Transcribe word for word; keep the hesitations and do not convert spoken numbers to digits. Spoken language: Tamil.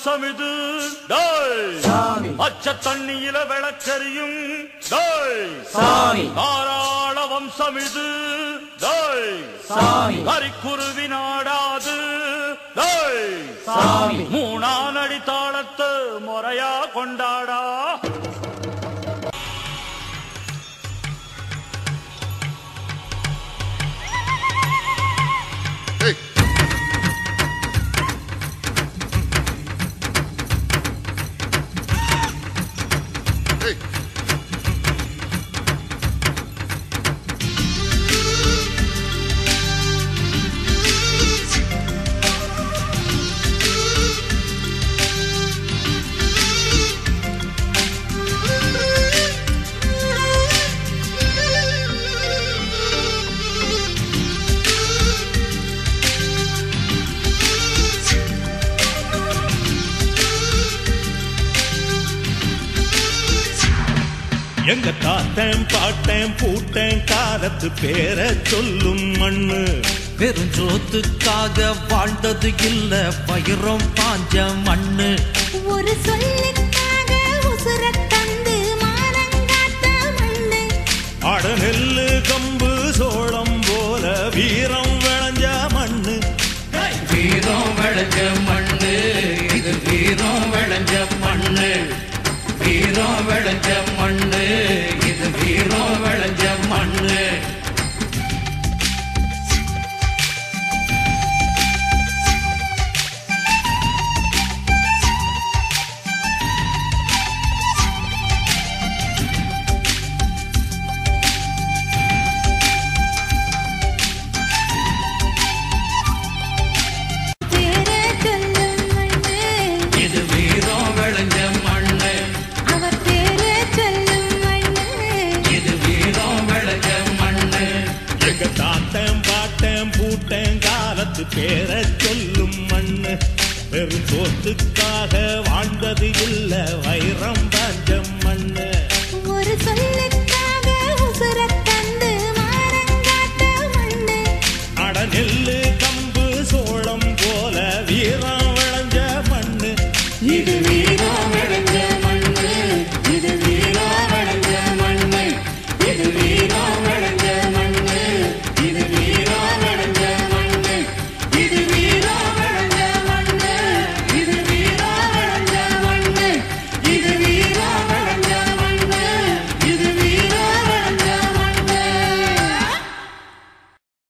வம்சமிது அச்ச தண்ணியில விளக்கரியும் தாராள வம்சமிது கரிக்குருவி நாடாது மூணானடி தாளத்து முறையா கொண்டாடா. எங்க தாத்தன் பாட்டன் பூட்டன் காலத்து பேர சொல்லும் மண்ணு பெருஞ்சோத்துக்காக வாழ்ந்தது இல்ல பயிரும் பாஞ்ச மண்ணு. ஒரு சொல்லுக்காக உசுர தந்து மானங்காத்த மண்ணு. அட நெல்லு கம்பு சோளம் போல வீரம் விளைஞ்ச மண்ணு. வீரம் விளைஞ்ச மண்ணு இது வீரம் விளைஞ்ச மண்ணு. வீரம் விளைஞ்ச மண்ணு இது வீரம் விளைஞ்ச மண்ணு. பேர சொல்லும் மண்ணு பெரும் சொத்துக்காக வாழ்ந்தது இல்ல வைரம்